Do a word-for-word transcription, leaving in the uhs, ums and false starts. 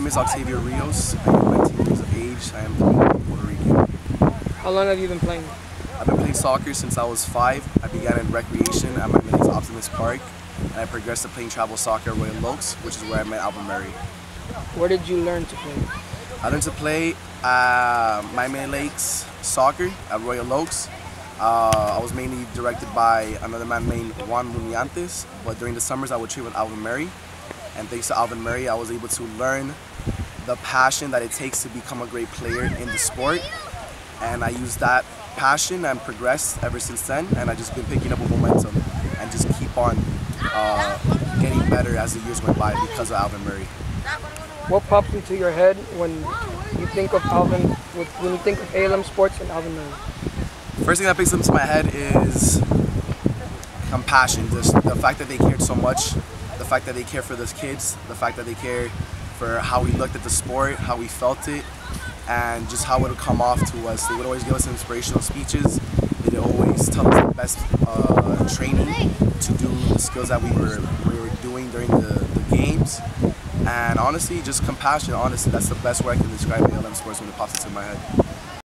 name is Octavio Rios. I am nineteen years of age. I am from Puerto Rico. How long have you been playing? I've been playing soccer since I was five. I began in recreation at my middle Optimus Park, and I progressed to playing travel soccer at Royal Oaks, which is where I met Alvin Murray. Where did you learn to play? I learned to play uh, Miami Lakes soccer at Royal Oaks. Uh, I was mainly directed by another man named Juan Muniantes, but during the summers I would train with Alvin Murray. And thanks to Alvin Murray, I was able to learn the passion that it takes to become a great player in the sport. And I used that passion and progressed ever since then. And I've just been picking up a momentum and just keep on uh, getting better as the years went by because of Alvin Murray. What popped into your head when you think of Alvin, when you think of A L M Sports and Alvin Murray? First thing that picks into my head is compassion. Just the fact that they cared so much, the fact that they care for those kids, the fact that they care for how we looked at the sport, how we felt it, and just how it would come off to us. They would always give us inspirational speeches. They would always tell us the best uh, training to do the skills that we were we were doing during the, the games. And honestly, just compassion. Honestly, that's the best way I can describe A L M Sports when it pops into my head.